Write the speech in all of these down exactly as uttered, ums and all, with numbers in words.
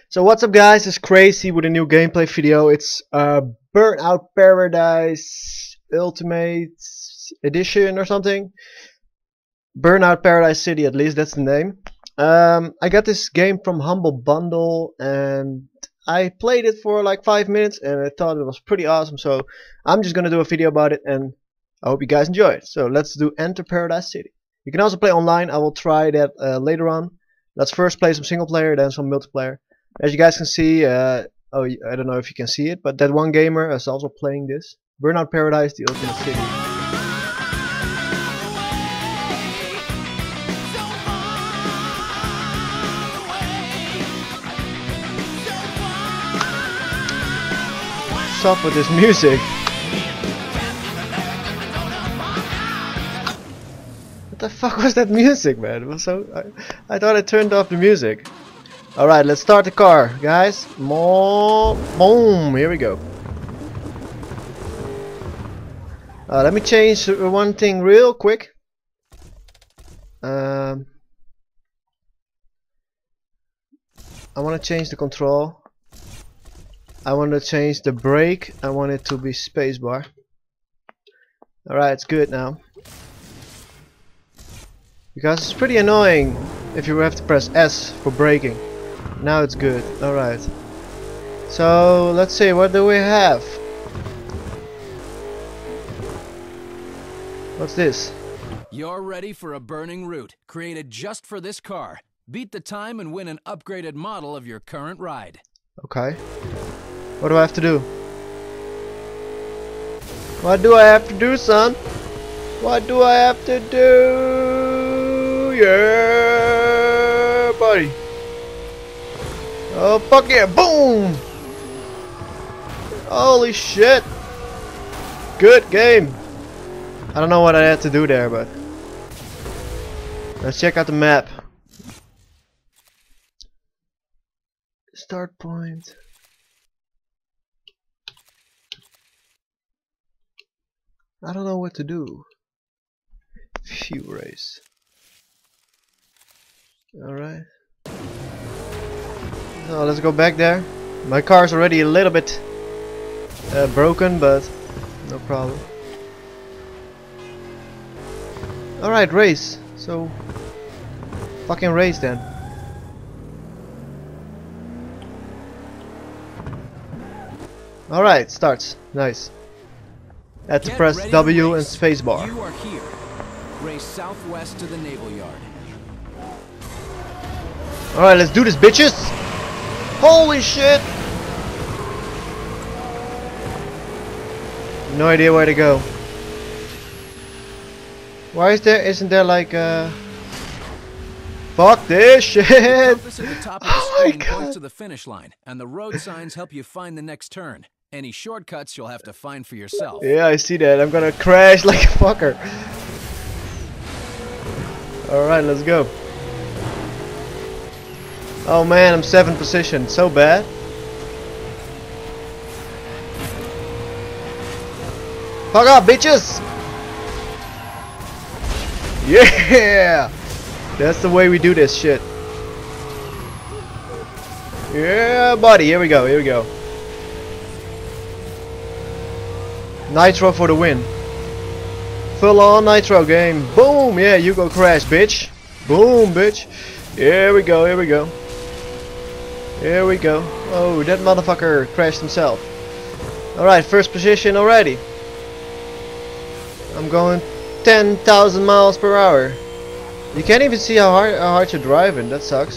So what's up guys, it's Crazy with a new gameplay video. It's uh, Burnout Paradise Ultimate Edition or something. Burnout Paradise City, at least that's the name. Um, I got this game from Humble Bundle and I played it for like five minutes and I thought it was pretty awesome. So I'm just gonna do a video about it and I hope you guys enjoy it. So let's do Enter Paradise City. You can also play online. I will try that uh, later on. Let's first play some single player, then some multiplayer. As you guys can see, uh, oh, I don't know if you can see it, but that one gamer is also playing this. Burnout Paradise, the Ultimate City. What's up with this music? What the fuck was that music, man? It was so. I, I thought I turned off the music. Alright, let's start the car, guys. More boom, here we go. Uh, let me change one thing real quick. Um, I want to change the control. I want to change the brake. I want it to be spacebar. Alright, it's good now. Because it's pretty annoying if you have to press S for braking. Now it's good. Alright. So let's see, what do we have? What's this? You're ready for a burning route created just for this car. Beat the time and win an upgraded model of your current ride. Okay. What do I have to do? What do I have to do, son? What do I have to do? Yeah, buddy. Oh fuck yeah, boom! Holy shit! Good game! I don't know what I had to do there, but let's check out the map. Start point. I don't know what to do. Few race. Alright. So let's go back there. My car's already a little bit uh, broken, but no problem. Alright, race. So fucking race then. Alright, starts. Nice. I had to Get press ready W to and race. spacebar. You are here. Race southwest to the naval yard. Alright, let's do this, bitches! Holy shit! No idea where to go. Why is there, isn't there like uh fuck this shit! The compass at the top of the Oh my screen points God. to the finish line, and the road signs help you find the next turn. Any shortcuts you'll have to find for yourself. Yeah, I see that. I'm gonna crash like a fucker. Alright, let's go. Oh man, I'm seventh position. So bad. Fuck up, bitches! Yeah! That's the way we do this shit. Yeah, buddy. Here we go. Here we go. Nitro for the win. Full on nitro game. Boom! Yeah, you go crash, bitch. Boom, bitch. Here we go. Here we go. Here we go. Oh, that motherfucker crashed himself. Alright, first position already. I'm going ten thousand miles per hour. You can't even see how hard, how hard you're driving. That sucks.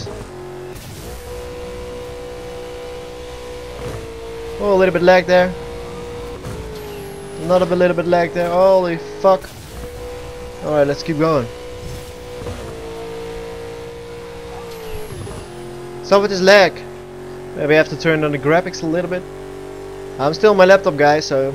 Oh, a little bit lag there. Another little bit lag there. Holy fuck. Alright, let's keep going. Stop with this lag. Maybe I have to turn on the graphics a little bit. I'm still on my laptop, guys, so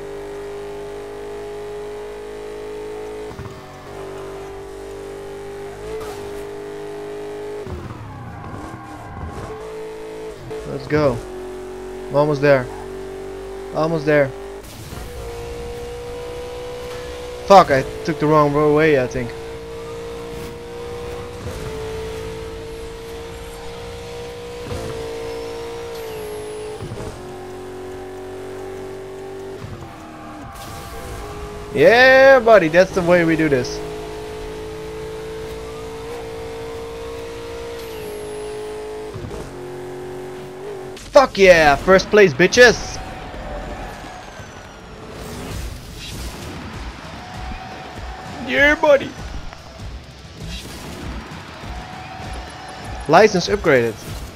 let's go. I'm almost there. Almost there. Fuck, I took the wrong way, I think. Yeah, buddy, that's the way we do this. Fuck yeah, first place, bitches. Yeah, buddy. License upgraded.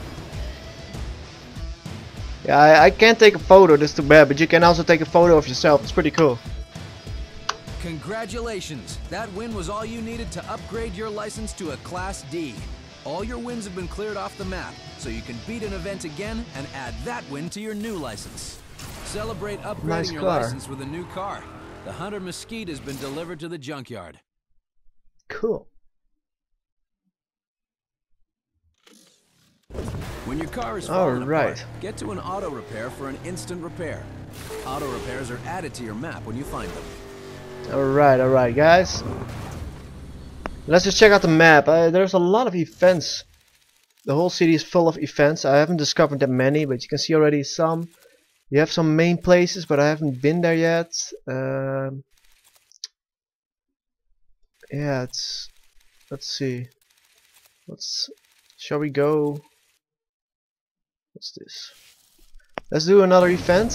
Yeah, I, I can't take a photo, that's too bad, but you can also take a photo of yourself, it's pretty cool. Congratulations! That win was all you needed to upgrade your license to a Class D. All your wins have been cleared off the map, so you can beat an event again and add that win to your new license. Celebrate upgrading Nice your car. license with a new car. The Hunter Mesquite has been delivered to the junkyard. Cool. When your car is falling Alright. apart, get to an auto repair for an instant repair. Auto repairs are added to your map when you find them. Alright, alright, guys. Let's just check out the map. Uh, there's a lot of events. The whole city is full of events. I haven't discovered that many, but you can see already some. You have some main places, but I haven't been there yet. Um, yeah, it's. Let's see. Let's. Shall we go? What's this? Let's do another event.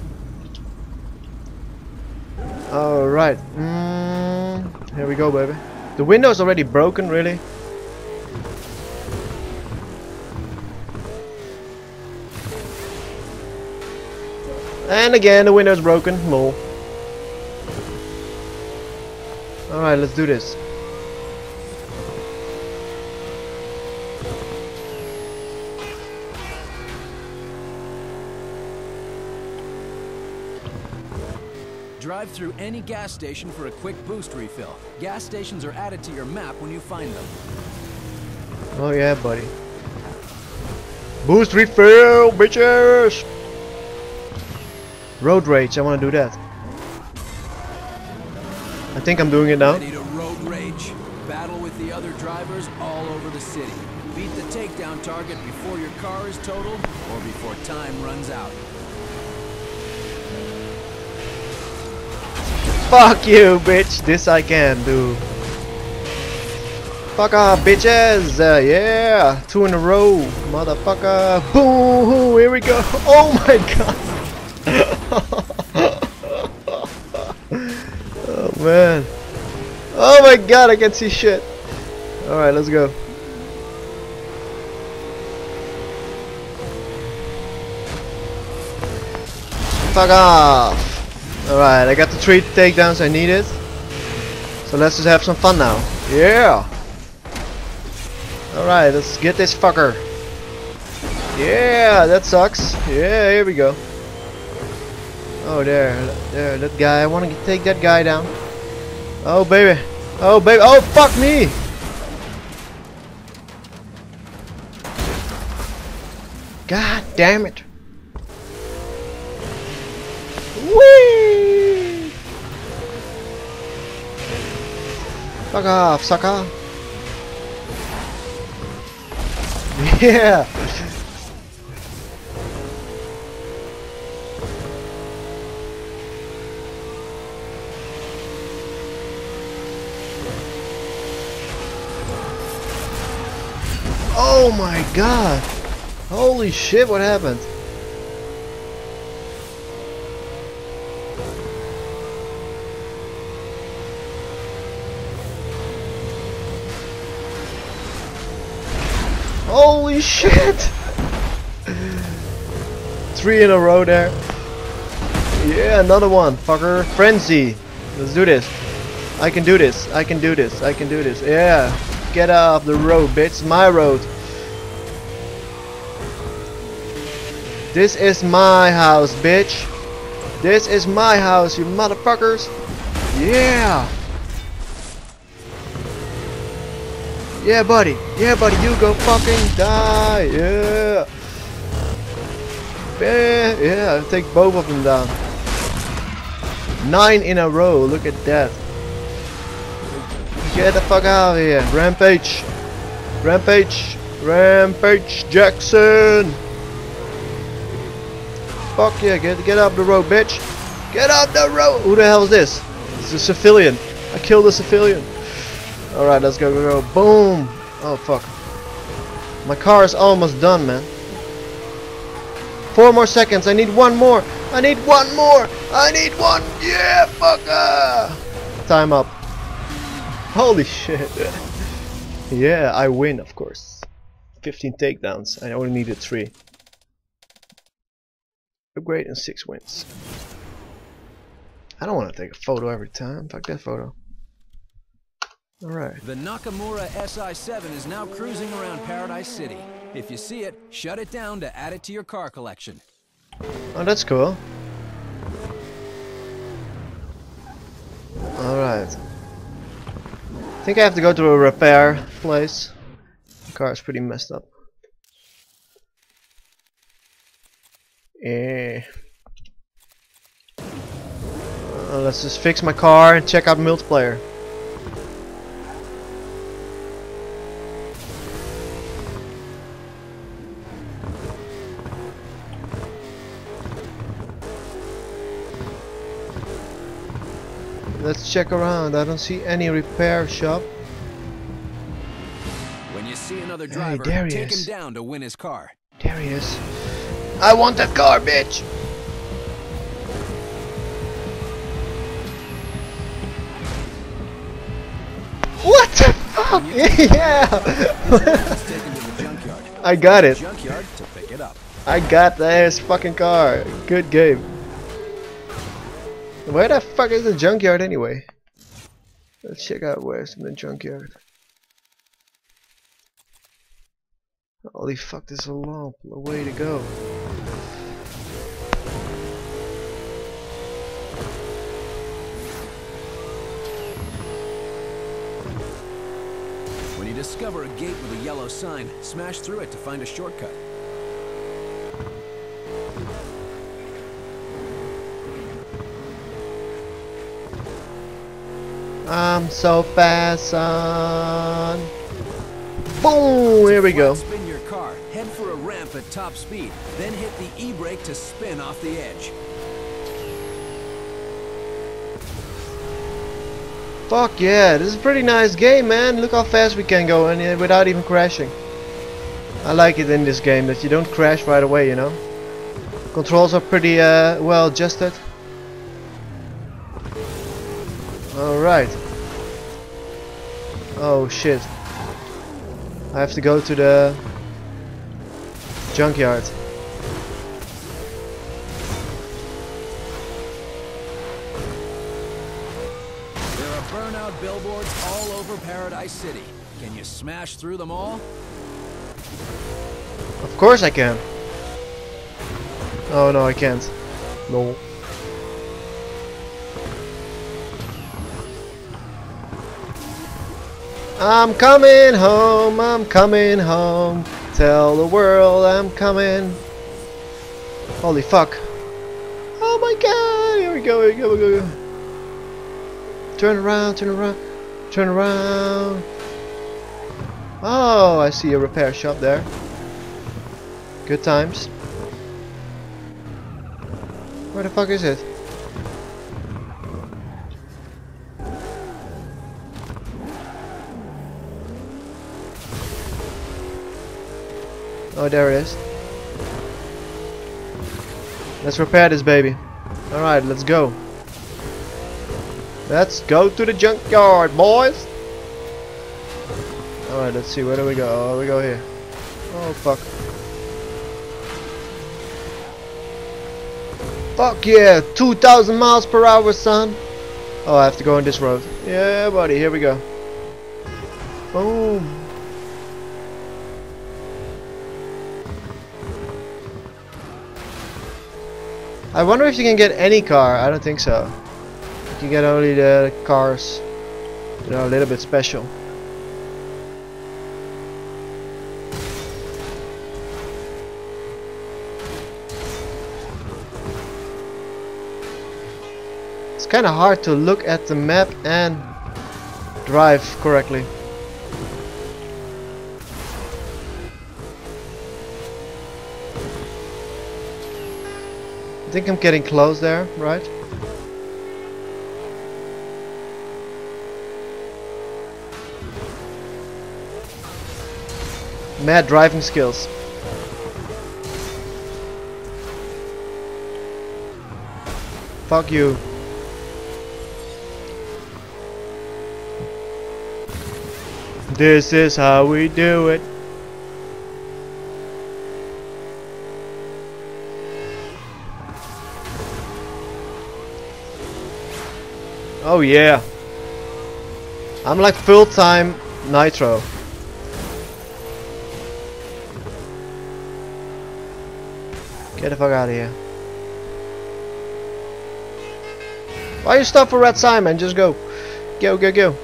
Alright. Mm, here we go, baby. The window is already broken, really. And again, the window is broken. Lol. Alright, let's do this. Drive through any gas station for a quick boost refill. Gas stations are added to your map when you find them. Oh yeah, buddy. Boost refill, bitches! Road rage, I want to do that. I think I'm doing it now. Ready to road rage. Battle with the other drivers all over the city. Beat the takedown target before your car is totaled or before time runs out. Fuck you, bitch. This I can do. Fuck off, bitches. Uh, yeah. Two in a row. Motherfucker. Boom. Here we go. Oh my god. Oh man. Oh my god. I can't see shit. Alright, let's go. Fuck off. Alright, I got the three takedowns I needed. So let's just have some fun now. Yeah! Alright, let's get this fucker. Yeah, that sucks. Yeah, here we go. Oh, there. There, that guy. I want to take that guy down. Oh, baby. Oh, baby. Oh, fuck me! God damn it. Whee! Fuck off, sucker. Yeah. Oh my god. Holy shit, what happened? Holy shit! Three in a row there. Yeah, another one, fucker. Frenzy. Let's do this. I can do this. I can do this. I can do this. Yeah. Get off the road, bitch. My road. This is my house, bitch. This is my house, you motherfuckers. Yeah. Yeah, buddy. Yeah, buddy. You go fucking die. Yeah. Yeah. Yeah. Take both of them down. Nine in a row. Look at that. Get the fuck out of here. Rampage. Rampage. Rampage Jackson. Fuck yeah. Get get up the road, bitch. Get up the road. Who the hell is this? It's a civilian. I killed a civilian. Alright, let's go, go, go. Boom! Oh, fuck. My car is almost done, man. Four more seconds. I need one more. I need one more. I need one. Yeah, fucker! Time up. Holy shit. Yeah, I win, of course. fifteen takedowns. I only needed three. Upgrade and six wins. I don't want to take a photo every time. Fuck that photo. Alright. The Nakamura S I seven is now cruising around Paradise City. If you see it, shut it down to add it to your car collection. Oh, that's cool. Alright. I think I have to go to a repair place. The car is pretty messed up. Yeah. Uh, let's just fix my car and check out multiplayer. Let's check around. I don't see any repair shop. When you see another driver, hey, there he take is. him down to win his car. There he is. I want that car, bitch! What the fuck? Yeah! I got it. Junkyard to pick it up. I got this fucking car. Good game. Where the fuck is the junkyard anyway? Let's check out where's the junkyard. Holy fuck, this is a long way to go. When you discover a gate with a yellow sign, smash through it to find a shortcut. I'm so fast, son. Boom! Here we go. Spin your car, head for a ramp at top speed, then hit the e-brake to spin off the edge. Fuck yeah, this is a pretty nice game, man. Look how fast we can go and uh, without even crashing. I like it in this game that you don't crash right away, you know. Controls are pretty uh, well adjusted. Alright. Oh shit. I have to go to the junkyard. There are burnout billboards all over Paradise City. Can you smash through them all? Of course I can. Oh no, I can't. No. I'm coming home, I'm coming home. Tell the world I'm coming. Holy fuck. Oh my god, here we go, here we go, here we go. Turn around, turn around, turn around. Oh, I see a repair shop there. Good times. Where the fuck is it? Oh, there it is. Let's repair this baby. Alright, let's go. Let's go to the junkyard, boys. Alright, let's see. Where do we go? Oh, we go here. Oh, fuck. Fuck yeah! two thousand miles per hour, son! Oh, I have to go on this road. Yeah, buddy. Here we go. Boom. I wonder if you can get any car. I don't think so. You can get only the cars that are a little bit special. It's kind of hard to look at the map and drive correctly. I think I'm getting close there, right? Mad driving skills. Fuck you. This is how we do it. Oh yeah. I'm like full-time Nitro. Get the fuck out of here. Why you stop for red sign, man? Just go. Go, go, go.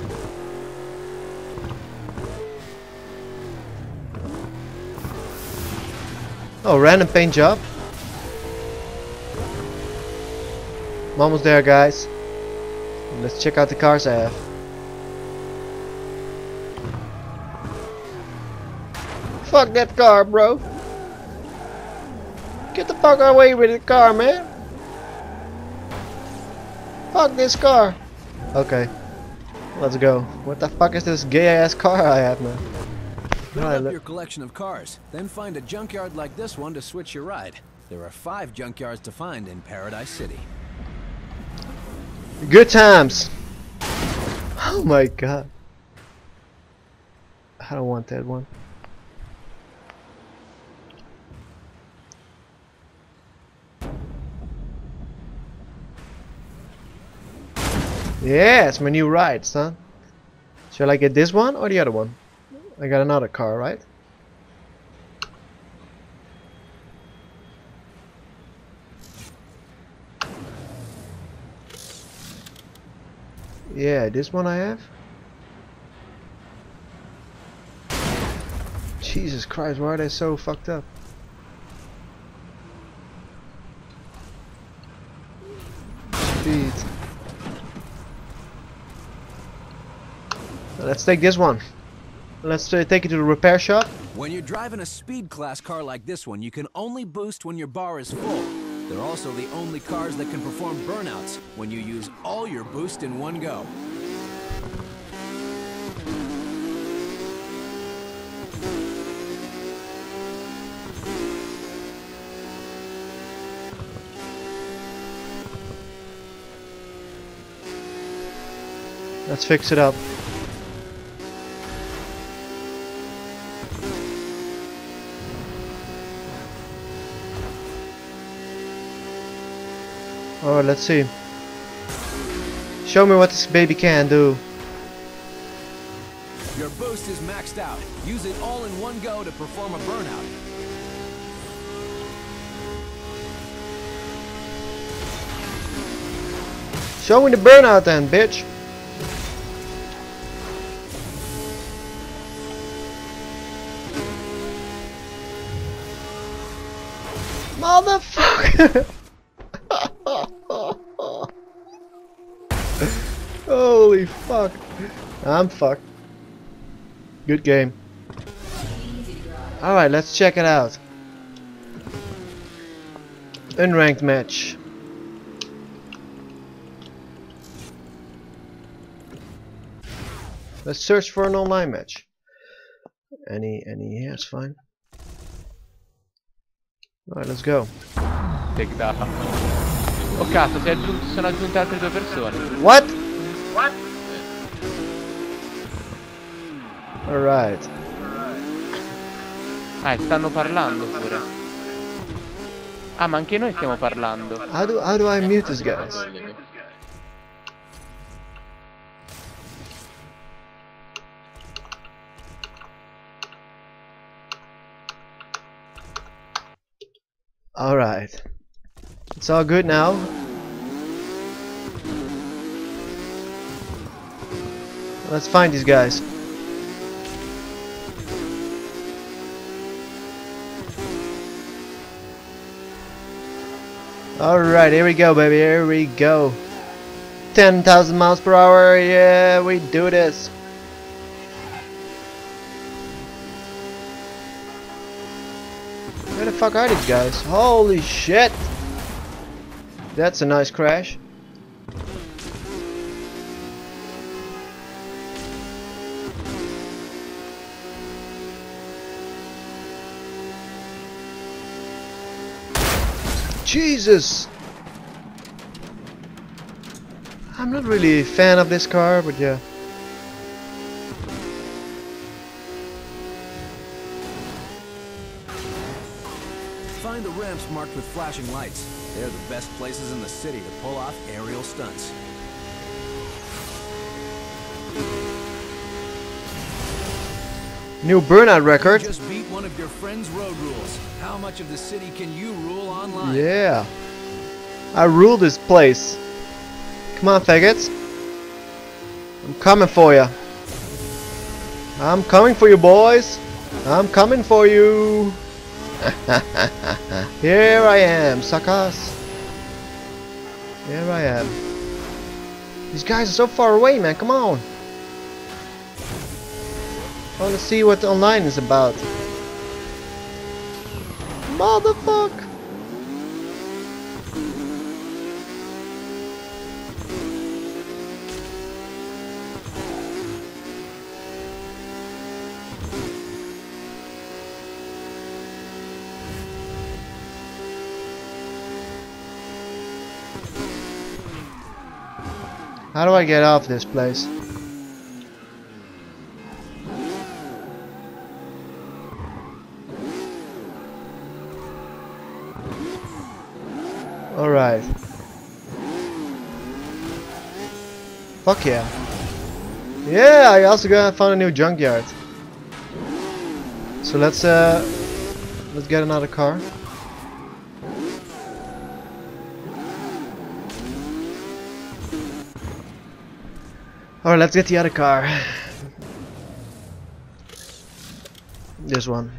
Oh, random paint job. I'm almost there, guys. Let's check out the cars I have. Fuck that car, bro. Get the fuck away with the car, man. Fuck this car. Okay. Let's go. What the fuck is this gay ass car I have now? Build up your collection of cars, then find a junkyard like this one to switch your ride. There are five junkyards to find in Paradise City. Good times. Oh my god. I don't want that one. Yeah, it's my new ride, son. Shall I get this one or the other one? I got another car, right? Yeah, this one I have. Jesus Christ, why are they so fucked up? Speed. Let's take this one. Let's uh, take it to the repair shop. When you're driving a speed class car like this one, you can only boost when your bar is full. They're also the only cars that can perform burnouts when you use all your boost in one go. Let's fix it up. Oh, let's see. Show me what this baby can do. Your boost is maxed out. Use it all in one go to perform a burnout. Show me the burnout then, bitch. Motherfucker. Holy fuck. I'm fucked. Good game. Alright, let's check it out. Unranked match. Let's search for an online match. Any, any, yeah, it's fine. Alright, let's go. Take data. Oh cazzo, si è aggiunto, sono aggiunte altre due persone. What? What? Alright. Ah, e stanno parlando pure. Ah, ma anche noi stiamo parlando. How do, how do I mute this guys? Alright. It's all good now. Let's find these guys. Alright, here we go, baby. Here we go. ten thousand miles per hour. Yeah, we do this. Where the fuck are these guys? Holy shit! That's a nice crash. Jesus! I'm not really a fan of this car, but yeah. Find the ramps marked with flashing lights. They're the best places in the city to pull off aerial stunts. New Burnout record. You just beat one of your friend's road rules. How much of the city can you rule online? Yeah. I rule this place. Come on, faggots. I'm coming for you. I'm coming for you, boys. I'm coming for you. Here I am, suckers. Here I am. These guys are so far away, man. Come on. I want to see what online is about. Motherfucker. How do I get off this place? Alright. Fuck yeah. Yeah, I also got found a new junkyard. So let's uh let's get another car. Alright, let's get the other car. This one.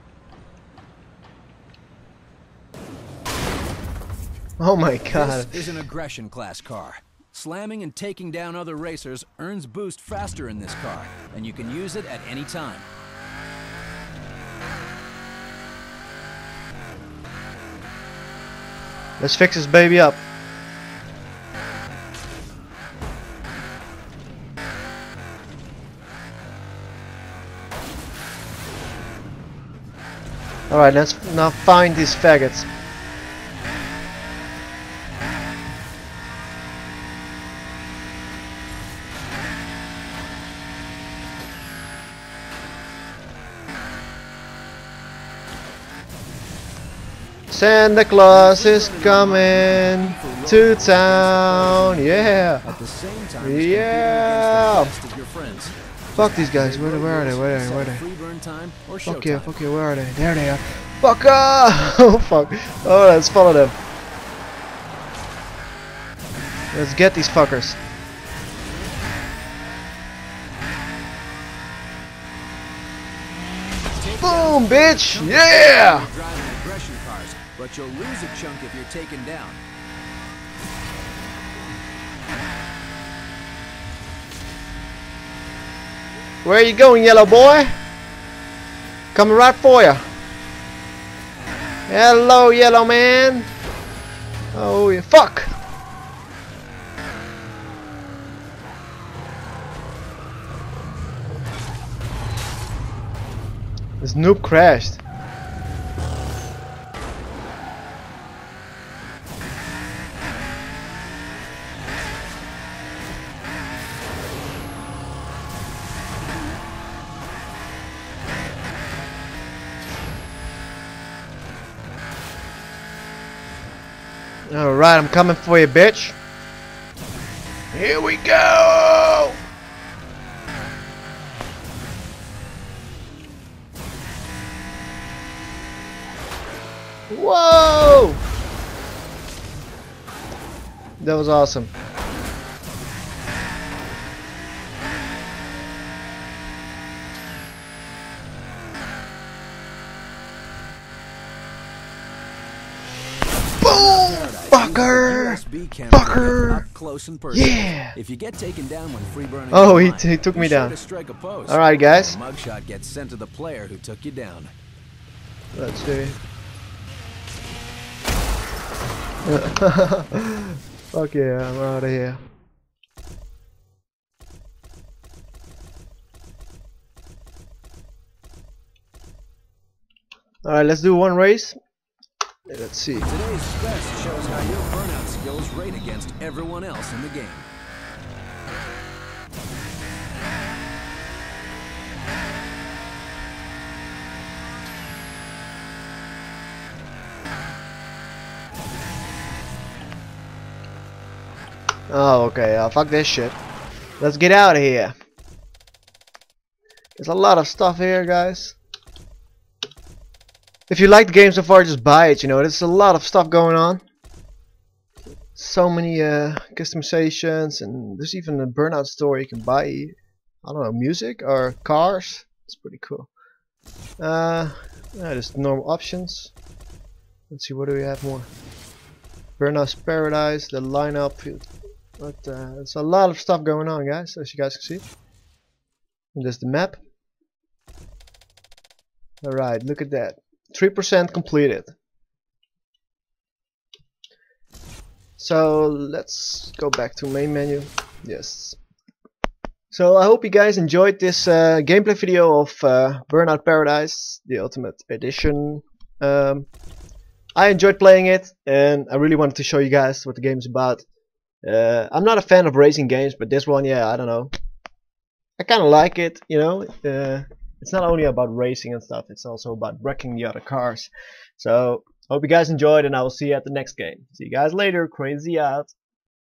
Oh my god. This is an aggression class car. Slamming and taking down other racers earns boost faster in this car, and you can use it at any time. Let's fix this baby up. Alright, let's now find these faggots. Santa Claus is coming to town, yeah, At the same time, yeah. of your friends. Fuck these guys, where, where are they, where are they, where are they? Free burn time or Fuck showtime. yeah, fuck yeah, where are they? There they are. Fuck off! Oh fuck. Oh, let's follow them. Let's get these fuckers. Boom, bitch! Yeah! You're driving aggression cars, but you'll lose a chunk if you're taken down. Where are you going, yellow boy? Coming right for you. Hello, yellow man. Oh, yeah. Fuck! This noob crashed. Alright, I'm coming for you, bitch. Here we go! Whoa! That was awesome. Boom! Fucker! Fucker! Yeah! If you get taken down when free burning, Oh, he, he took me down. Alright, guys. The mugshot gets sent to the player who took you down. Let's see. Fuck yeah, I'm out of here. Alright, let's do one race. Let's see. Today's best shows how your burnout skills rate against everyone else in the game. Oh, okay. Uh, fuck this shit. Let's get out of here. There's a lot of stuff here, guys. If you like the game so far, just buy it. You know, there's a lot of stuff going on. So many uh, customizations, and there's even a Burnout store you can buy. I don't know, music or cars. It's pretty cool. Uh, yeah, just normal options. Let's see, what do we have more? Burnout's Paradise, the lineup. But uh, there's a lot of stuff going on, guys, as you guys can see. And there's the map. Alright, look at that. three percent completed. So let's go back to main menu. Yes. So I hope you guys enjoyed this uh, gameplay video of uh, Burnout Paradise, the Ultimate Edition. Um, I enjoyed playing it, and I really wanted to show you guys what the game is about. Uh, I'm not a fan of racing games, but this one, yeah, I don't know. I kind of like it, you know. Uh, it's not only about racing and stuff, it's also about wrecking the other cars. So, hope you guys enjoyed, and I will see you at the next game. See you guys later. Crazy out.